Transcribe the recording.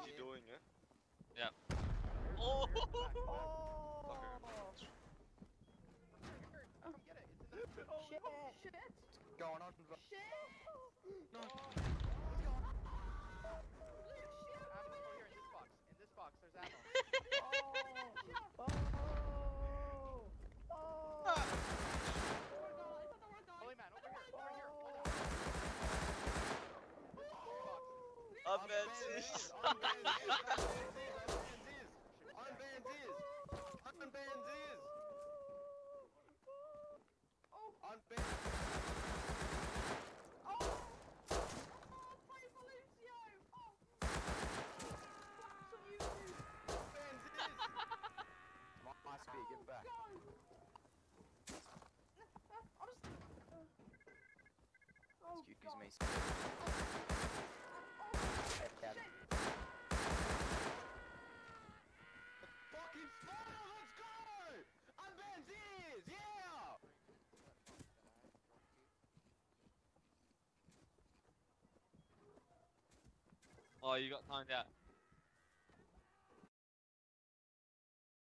What's he doing, eh? Yeah. Oh! Fucker. Come get it. It's in the... Oh, shit. Shit. What's going on? Shit. No. What's going on? Ammo over here in this box. In this box, there's ammo. Holy man, over here. Over here. Up at Zyzz. My speed, give it back. Excuse me, speed. Hey, Captain. Fucking spoil, let's go! I'm Zyzz, yeah! Oh, you got timed out.